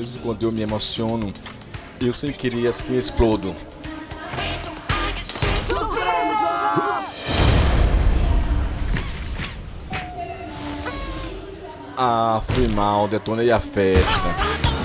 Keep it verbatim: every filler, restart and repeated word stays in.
vezes quando eu me emociono, eu sem querer assim explodo. Ah, fui mal, detonei a festa.